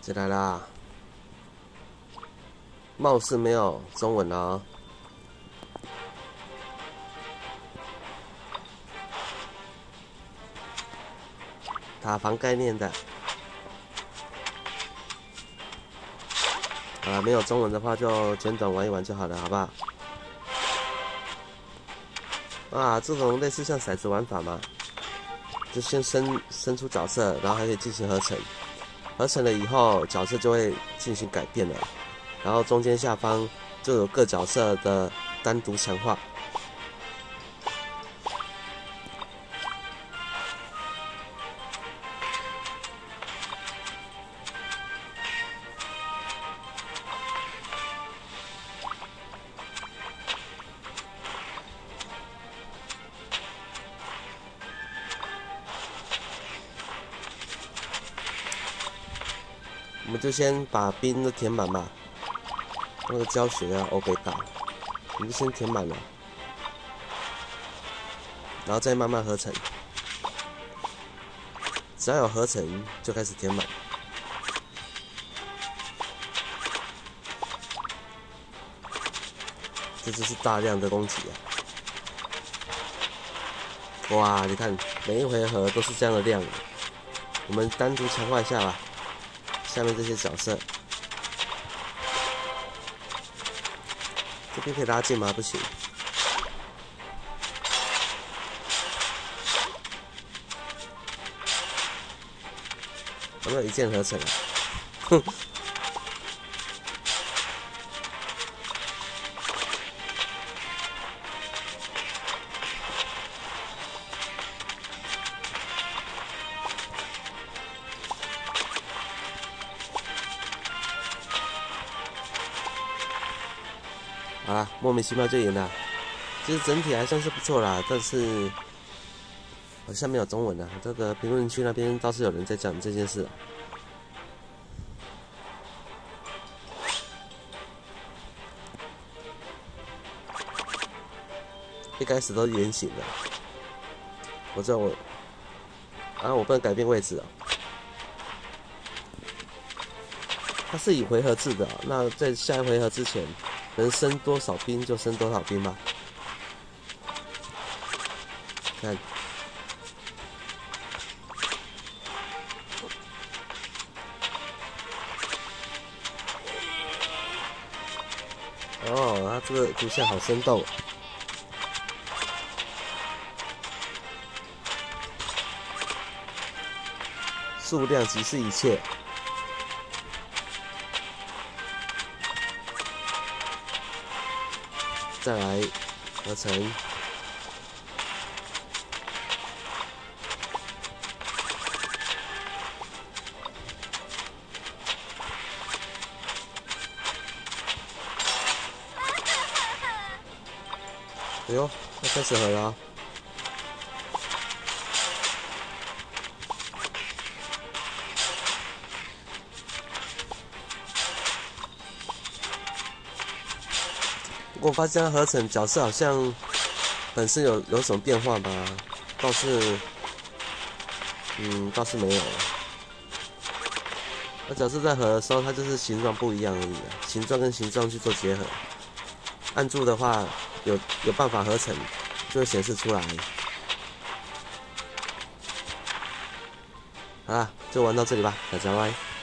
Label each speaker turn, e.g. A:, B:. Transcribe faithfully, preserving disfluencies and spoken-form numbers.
A: 进来啦，貌似没有中文了哦。塔防概念的，啊，没有中文的话就简短玩一玩就好了，好不好？啊，这种类似像骰子玩法嘛，就先生生出角色，然后还可以进行合成。合成了以后，角色就会进行改变了，然后中间下方就有各角色的单独强化。我们就先把兵都填满吧，那个教学啊，欧北打，我们就先填满了，然后再慢慢合成。只要有合成，就开始填满。这就是大量的攻击啊！哇，你看每一回合都是这样的量，我们单独强化一下吧。下面这些角色，这边可以拉近吗？不行。有没有一键合成啊？哼。好啦，莫名其妙就赢了。其实整体还算是不错啦，但是好像没有中文啊。这个评论区那边倒是有人在讲这件事。一开始都是圆形的，我知道我啊，我不能改变位置啊。它是以回合制的，那在下一回合之前。能升多少兵就升多少兵吧。看，哦，它这个图像好生动。数量即是一切。再来合成，哎呦，要开始合了啊！我发现合成角色好像本身有有什么变化吗？倒是，嗯，倒是没有。那角色在合的时候，它就是形状不一样而已啊，形状跟形状去做结合。按住的话，有有办法合成，就会显示出来。好啦，就玩到这里吧，大家拜。